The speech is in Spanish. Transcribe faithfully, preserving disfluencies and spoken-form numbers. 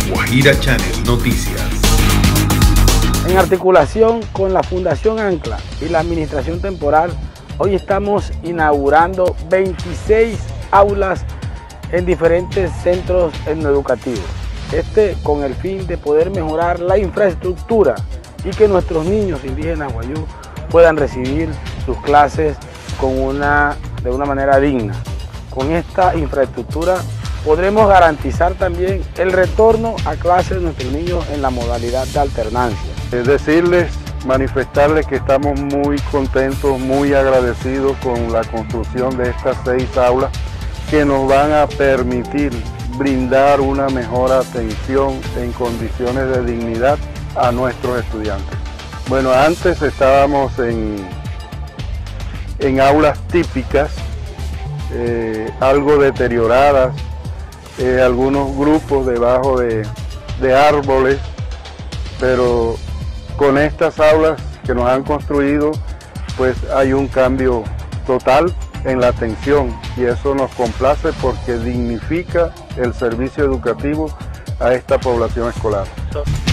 Guajira Channel Noticias. En articulación con la Fundación Ancla y la Administración Temporal, hoy estamos inaugurando veintiséis aulas en diferentes centros educativos. Este con el fin de poder mejorar la infraestructura y que nuestros niños indígenas guayú puedan recibir sus clases con una, de una manera digna. Con esta infraestructura podremos garantizar también el retorno a clases de nuestros niños en la modalidad de alternancia. Es decirles, manifestarles que estamos muy contentos, muy agradecidos con la construcción de estas seis aulas que nos van a permitir brindar una mejor atención en condiciones de dignidad a nuestros estudiantes. Bueno, antes estábamos en, en aulas típicas, eh, algo deterioradas, eh, algunos grupos debajo de, de árboles, pero con estas aulas que nos han construido, pues hay un cambio total en la atención y eso nos complace porque dignifica el servicio educativo a esta población escolar.